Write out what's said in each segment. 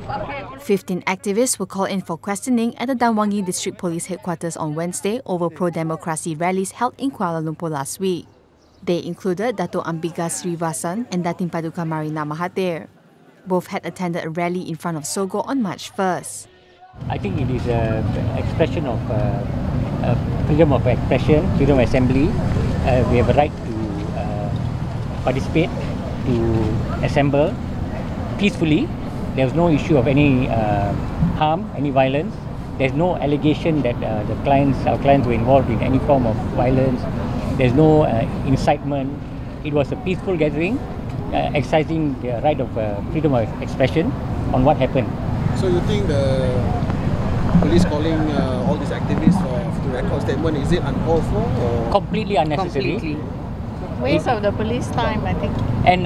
15 activists were called in for questioning at the Dang Wangi District Police Headquarters on Wednesday over pro-democracy rallies held in Kuala Lumpur last week. They included Datuk Ambiga Sreenevasan and Datin Paduka Marina Mahathir. Both had attended a rally in front of Sogo on March 1st. I think it is an expression of freedom of expression, freedom of assembly. We have a right to participate, to assemble peacefully. There's no issue of any harm, any violence. There's no allegation that our clients were involved in any form of violence. There's no incitement. It was a peaceful gathering, exercising the right of freedom of expression on what happened. So you think the police calling all these activists to record statement, is it uncalled for? Or? Completely unnecessary. Completely. Waste of the police time, I think. And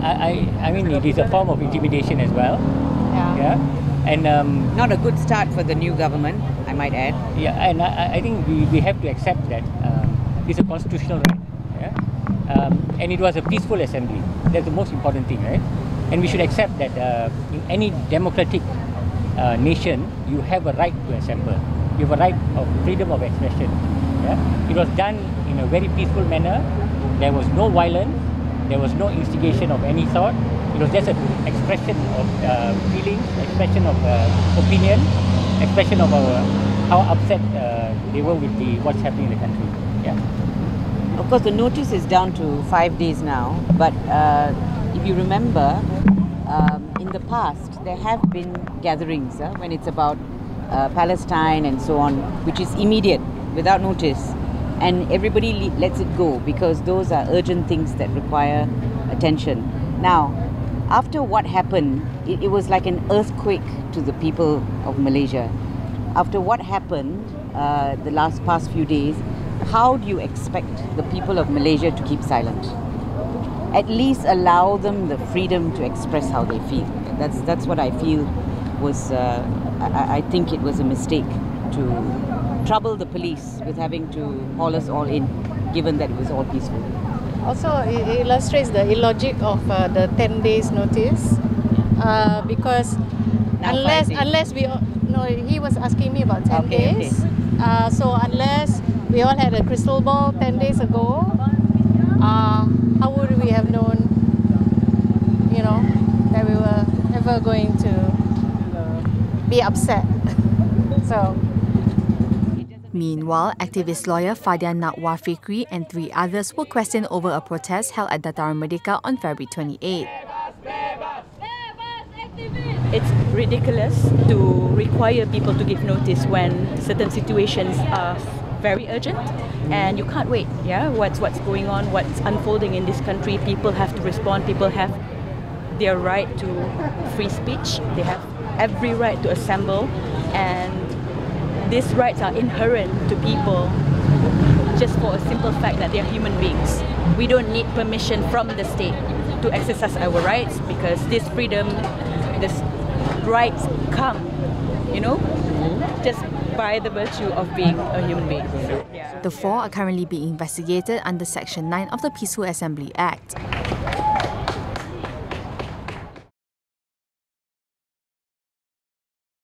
I mean, it is a form of intimidation as well. Yeah. And not a good start for the new government, I might add. Yeah, and I think we have to accept that it's a constitutional right. Yeah? And it was a peaceful assembly. That's the most important thing, right? And we should accept that in any democratic nation, you have a right to assemble. You have a right of freedom of expression. Yeah? It was done in a very peaceful manner. There was no violence. There was no instigation of any sort. It was just an expression of feelings, expression of opinion, expression of how upset they were with what's happening in the country. Yeah. Of course, the notice is down to 5 days now. But if you remember, in the past, there have been gatherings when it's about Palestine and so on, which is immediate, without notice. And everybody lets it go because those are urgent things that require attention. Now, after what happened, it was like an earthquake to the people of Malaysia. After what happened the past few days, how do you expect the people of Malaysia to keep silent? At least allow them the freedom to express how they feel. That's what I feel was, I think it was a mistake to trouble the police with having to haul us all in, given that it was all peaceful. Also, it illustrates the illogic of the 10 days notice, because unless we, no, he was asking me about 10 days. Okay. So unless we all had a crystal ball 10 days ago, how would we have known, that we were ever going to be upset? So. Meanwhile, activist lawyer Fadian Natwa Fikri and 3 others were questioned over a protest held at Dataran Merdeka on February 28. It's ridiculous to require people to give notice when certain situations are very urgent and you can't wait. Yeah, what's going on, what's unfolding in this country, people have to respond, people have their right to free speech, they have every right to assemble, and these rights are inherent to people just for a simple fact that they are human beings. We don't need permission from the state to exercise our rights because this freedom, these rights come, just by the virtue of being a human being. The 4 are currently being investigated under Section 9 of the Peaceful Assembly Act.